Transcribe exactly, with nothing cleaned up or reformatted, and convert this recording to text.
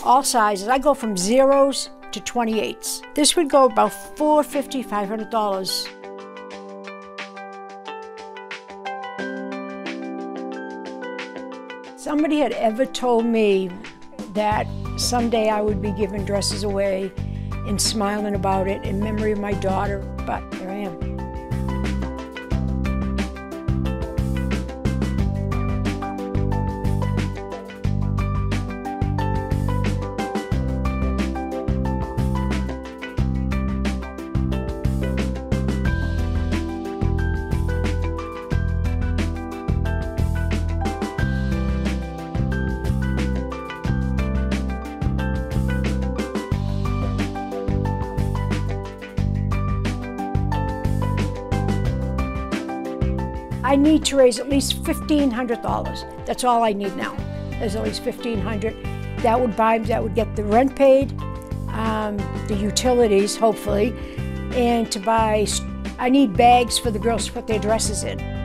all sizes. I go from zeros to twenty-eights. This would go about four hundred fifty dollars, five hundred dollars. Somebody had ever told me that someday I would be giving dresses away and smiling about it in memory of my daughter, but here I am. I need to raise at least fifteen hundred dollars. That's all I need now. There's at least fifteen hundred dollars. That would buy, that would get the rent paid, um, the utilities, hopefully, and to buy, I need bags for the girls to put their dresses in.